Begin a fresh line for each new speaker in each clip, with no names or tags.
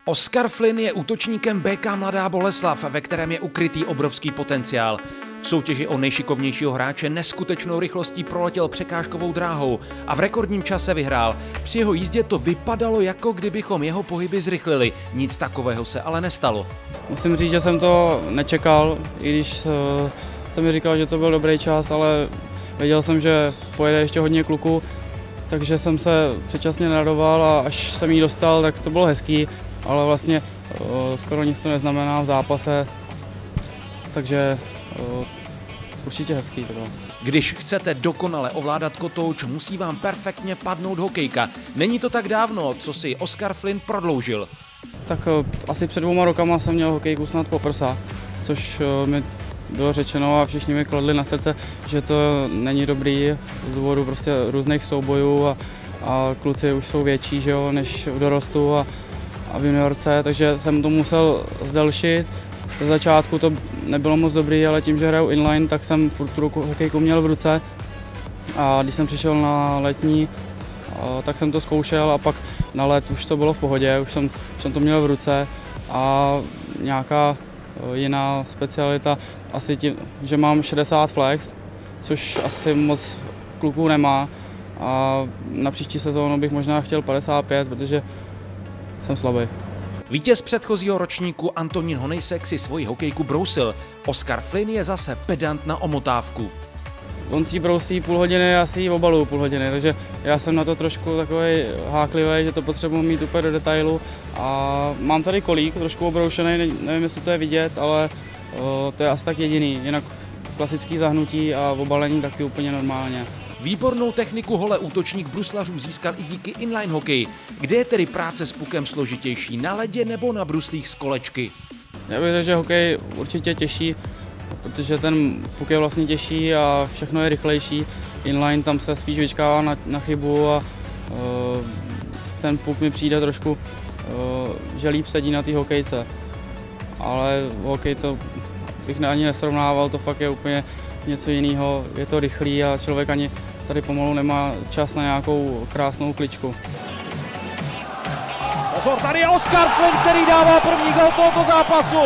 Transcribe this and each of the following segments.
Oskar Flynn je útočníkem BK Mladá Boleslav, ve kterém je ukrytý obrovský potenciál. V soutěži o nejšikovnějšího hráče neskutečnou rychlostí proletěl překážkovou dráhou a v rekordním čase vyhrál. Při jeho jízdě to vypadalo, jako kdybychom jeho pohyby zrychlili. Nic takového se ale nestalo.
Musím říct, že jsem to nečekal, i když jsem mi říkal, že to byl dobrý čas, ale věděl jsem, že pojede ještě hodně kluků, takže jsem se předčasně naradoval a až jsem jí dostal, tak to bylo hezký, ale vlastně skoro nic to neznamená v zápase, takže určitě hezký to bylo.
Když chcete dokonale ovládat kotouč, musí vám perfektně padnout hokejka. Není to tak dávno, co si Oskar Flynn prodloužil.
Tak asi před 2 rokama jsem měl hokejku snad po prsa, což mi bylo řečeno a všichni mi kladli na srdce, že to není dobrý z důvodu prostě různých soubojů a kluci už jsou větší, že jo, než v dorostu a v juniorce, takže jsem to musel zdelšit. Ze začátku to nebylo moc dobrý, ale tím, že hraju inline, tak jsem furt tu hokejku měl v ruce a když jsem přišel na letní, tak jsem to zkoušel a pak na let už to bylo v pohodě, už jsem to měl v ruce a nějaká jiná specialita, asi tím, že mám 60 flex, což asi moc kluků nemá a na příští sezónu bych možná chtěl 55, protože jsem slabý.
Vítěz předchozího ročníku Antonín Honejsek si svoji hokejku brousil. Oskar Flynn je zase pedant na omotávku.
On si brousí půl hodiny, já si ji obaluju půl hodiny, takže já jsem na to trošku takový háklivý, že to potřebuji mít úplně do detailu. A mám tady kolík trošku obroušený, nevím, jestli to je vidět, ale to je asi tak jediný. Jinak klasický zahnutí a obalení taky úplně normálně.
Výbornou techniku hole útočník bruslařů získal i díky inline hokeji. Kde je tedy práce s pukem složitější, na ledě nebo na bruslích z kolečky?
Já bych řekl, že hokej určitě těžší, protože ten puk je vlastně těžší a všechno je rychlejší. Inline tam se spíš vyčkává na chybu a ten puk mi přijde trošku, že líp sedí na té hokejce. Ale hokej to bych ani nesrovnával, to fakt je úplně něco jiného. Je to rychlý a člověk ani tady pomalu nemá čas na nějakou krásnou kličku.
Pozor, tady je Oskar Flynn, který dává první gól tohoto zápasu.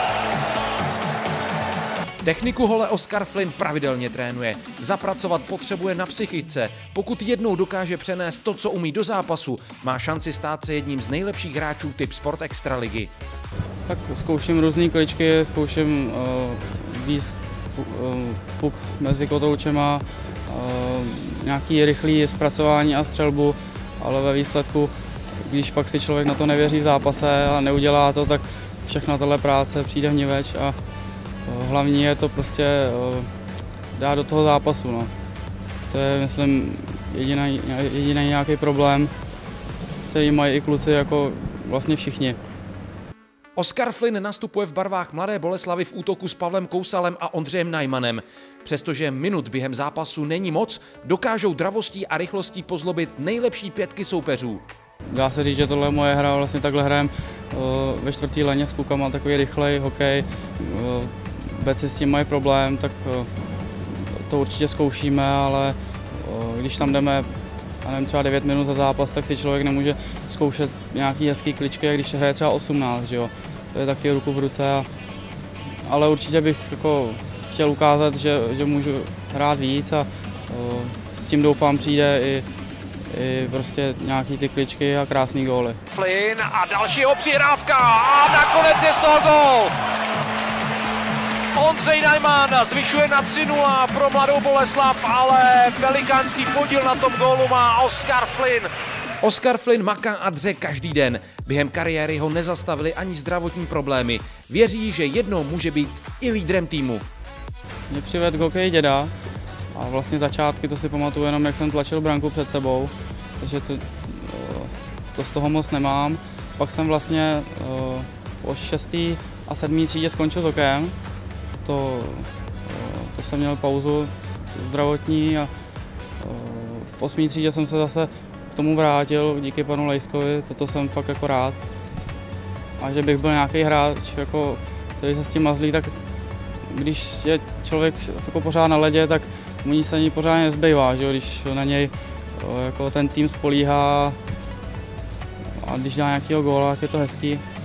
Techniku hole Oskar Flynn pravidelně trénuje. Zapracovat potřebuje na psychice. Pokud jednou dokáže přenést to, co umí do zápasu, má šanci stát se jedním z nejlepších hráčů typ Sport Extraligy.
Tak zkouším různé kličky, zkouším víc puk mezi kotoučema, nějaký rychlý zpracování a střelbu, ale ve výsledku, když pak si člověk na to nevěří v zápase a neudělá to, tak všechna tahle práce přijde hniveč a hlavní je to prostě dát do toho zápasu. No. To je, myslím, jediný nějaký problém, který mají i kluci jako vlastně všichni.
Oskar Flynn nastupuje v barvách Mladé Boleslavy v útoku s Pavlem Kousalem a Ondřejem Najmanem. Přestože minut během zápasu není moc, dokážou dravostí a rychlostí pozlobit nejlepší pětky soupeřů.
Dá se říct, že tohle je moje hra, vlastně takhle hrajem ve 4. léně s klukama, takový rychlej hokej. Beci s tím mají problém, tak to určitě zkoušíme, ale když tam jdeme nevím, třeba 9 minut za zápas, tak si člověk nemůže zkoušet nějaký hezký kličky, jak když hraje třeba 18, že jo. To je taky ruku v ruce, ale určitě bych jako chtěl ukázat, že můžu hrát víc a s tím doufám přijde i prostě nějaký ty kličky a krásný góly.
Flynn a další jeho přihrávka a nakonec je z toho gól! Ondřej Najman zvyšuje na 3-0 pro Mladou Boleslav, ale velikánský podíl na tom gólu má Oskar Flynn. Oskar Flynn maká a dře každý den. Během kariéry ho nezastavily ani zdravotní problémy. Věří, že jednou může být i lídrem týmu.
Mě přivedl k hokeji děda a vlastně začátky to si pamatuju jenom, jak jsem tlačil branku před sebou, takže to z toho moc nemám. Pak jsem vlastně po 6. a 7. třídě skončil s hokejem. To jsem měl pauzu zdravotní a v 8. třídě jsem se zase k tomu vrátil díky panu Lejskovi, toto jsem fakt jako rád. A že bych byl nějaký hráč, jako, který se s tím mazlí, tak když je člověk jako pořád na ledě, tak mu nic ani pořádně nezbývá, že? Když na něj jako ten tým spolíhá a když dá nějakýho góla, tak je to hezký.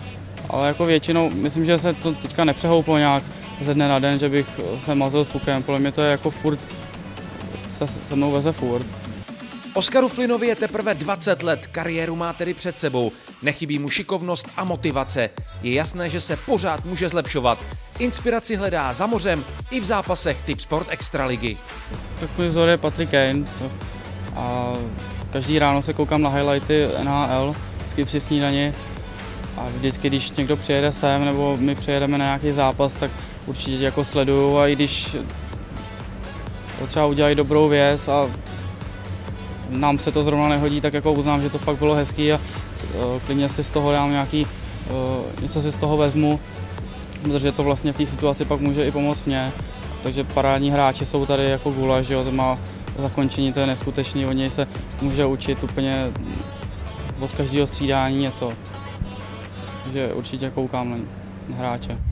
ale jako většinou, myslím, že se to teďka nepřehouplo nějak ze dne na den, že bych se mazil s pukem, podle mě to je jako furt, se mnou veze furt.
Oskaru Flynnovi je teprve 20 let, kariéru má tedy před sebou. Nechybí mu šikovnost a motivace. Je jasné, že se pořád může zlepšovat. Inspiraci hledá za mořem i v zápasech typ Sport Extraligy.
Tak můj vzor je Patrick Kane a každý ráno se koukám na highlighty NHL, vždycky při snídani a vždycky, když někdo přijede sem nebo my přijedeme na nějaký zápas, tak určitě jako sleduju a i když třeba udělají dobrou věc a nám se to zrovna nehodí, tak jako uznám, že to fakt bylo hezký a klidně si z toho dám něco si z toho vezmu, protože to vlastně v té situaci pak může i pomoct mě. Takže parádní hráči jsou tady jako Gulaš, že jo, to má zakončení, to je neskutečný, od něj se může učit úplně od každého střídání něco. Takže určitě koukám na hráče.